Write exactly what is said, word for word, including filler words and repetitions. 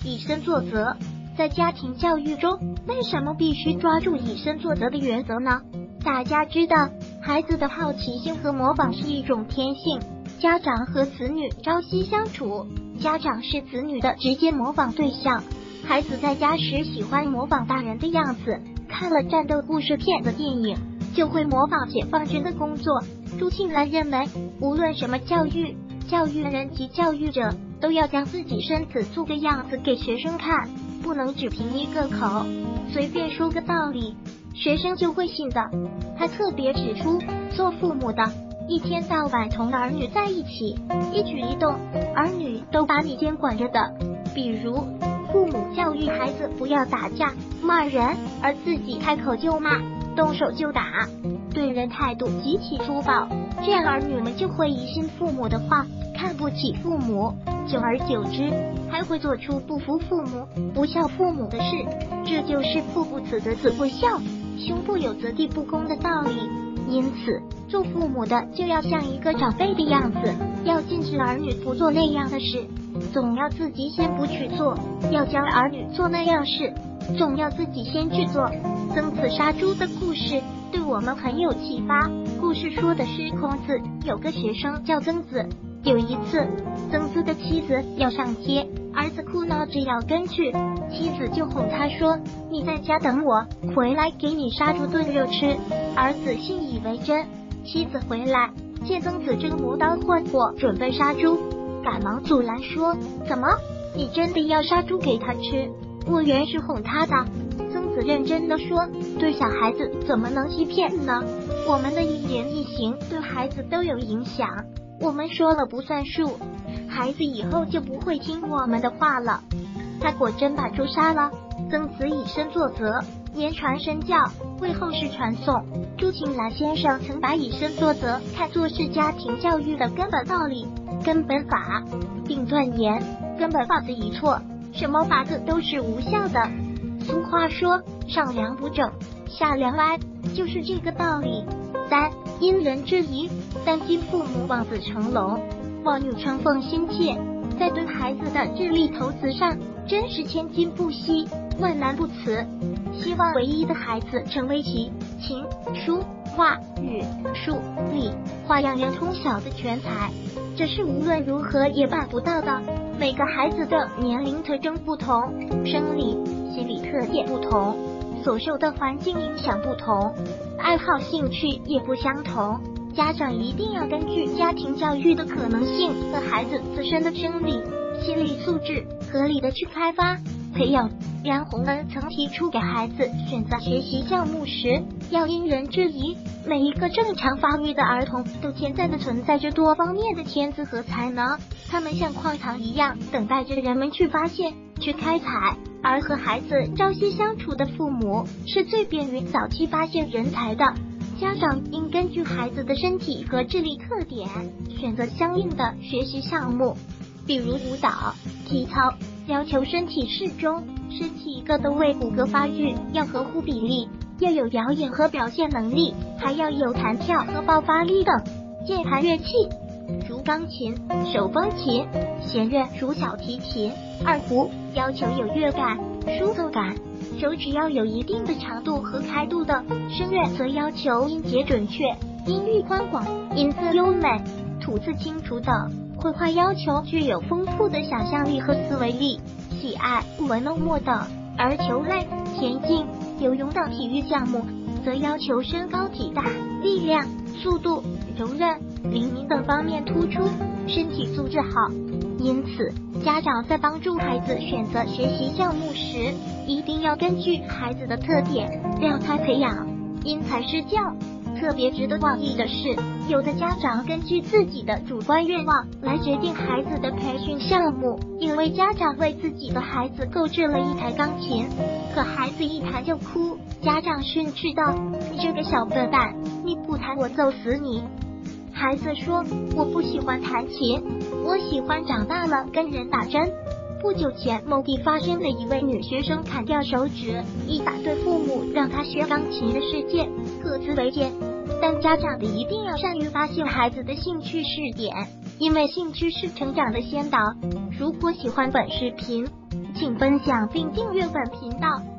以身作则。在家庭教育中，为什么必须抓住以身作则的原则呢？大家知道，孩子的好奇心和模仿是一种天性。家长和子女朝夕相处，家长是子女的直接模仿对象。孩子在家时喜欢模仿大人的样子，看了战斗故事片的电影，就会模仿解放军的工作。朱庆澜认为，无论什么教育，教育人及教育者都要将自己身子做个样子给学生看，不能只凭一个口，随便说个道理，学生就会信的。他特别指出，做父母的一天到晚同儿女在一起，一举一动，儿女都把你监管着的。比如，父母教育孩子不要打架、骂人，而自己开口就骂，动手就打，对人态度极其粗暴，这样儿女们就会疑心父母的话，看不起父母，久而久之，还会做出不服父母、不孝父母的事。这就是父不子则子不孝，兄不友则弟不恭的道理。因此，做父母的就要像一个长辈的样子，要禁止儿女不做那样的事，总要自己先不去做；要教儿女做那样事，总要自己先去做。曾子杀猪的故事对我们很有启发。故事说的是孔子有个学生叫曾子，有一次曾子的妻子要上街，儿子哭闹着要跟去，妻子就哄他说：“你在家等我，回来给你杀猪炖肉吃。”儿子信以为真。妻子回来见曾子正磨刀换火准备杀猪，赶忙阻拦说：“怎么，你真的要杀猪给他吃？我原是哄他的。”曾子认真地说：“对小孩子怎么能欺骗呢？我们的一言一行对孩子都有影响，我们说了不算数，孩子以后就不会听我们的话了。”他果真把猪杀了。曾子以身作则，言传身教，为后世传颂。朱庆澜先生曾把以身作则看作是家庭教育的根本道理、根本法，并断言根本法子一错，什么法子都是无效的。俗话说，上梁不正下梁歪，就是这个道理。三、因人制宜，担心父母望子成龙，望女成凤心切，在对孩子的智力投资上真是千金不息，万难不辞。希望唯一的孩子成为其琴、书、画、语、数、理、花样样通晓的全才，这是无论如何也办不到的。每个孩子的年龄特征不同，生理、心理特点不同，所受的环境影响不同，爱好兴趣也不相同。家长一定要根据家庭教育的可能性和孩子自身的生理、心理素质，合理的去开发、培养。梁鸿恩曾提出，给孩子选择学习项目时，要因人制宜。每一个正常发育的儿童都潜在的存在着多方面的天资和才能，他们像矿藏一样，等待着人们去发现、去开采。而和孩子朝夕相处的父母，是最便于早期发现人才的。家长应根据孩子的身体和智力特点，选择相应的学习项目，比如舞蹈、体操，要求身体适中，身体各个位骨骼发育要合乎比例，要有表演和表现能力，还要有弹跳和爆发力等。键盘乐器如钢琴、手风琴，弦乐如小提琴、二胡，要求有乐感、舒奏感，手指要有一定的长度和开度的。声乐则要求音节准确、音域宽广、音色优美、吐字清楚等。绘画要求具有丰富的想象力和思维力，喜爱文弄墨等。而球类、田径、游泳等体育项目则要求身高体大、力量、速度、柔韧、灵敏等方面突出，身体素质好。因此，家长在帮助孩子选择学习项目时，一定要根据孩子的特点，量才培养，因材施教。特别值得忘记的是，有的家长根据自己的主观愿望来决定孩子的培训项目，因为家长为自己的孩子购置了一台钢琴，可孩子一弹就哭，家长训斥道：“你这个小笨蛋，你不弹我揍死你！”孩子说：“我不喜欢弹琴，我喜欢长大了跟人打针。”不久前，某地发生了一位女学生砍掉手指，以反对父母让她学钢琴的事件，各自为鉴。但家长的一定要善于发现孩子的兴趣视点，因为兴趣是成长的先导。如果喜欢本视频， 请分享并订阅本频道。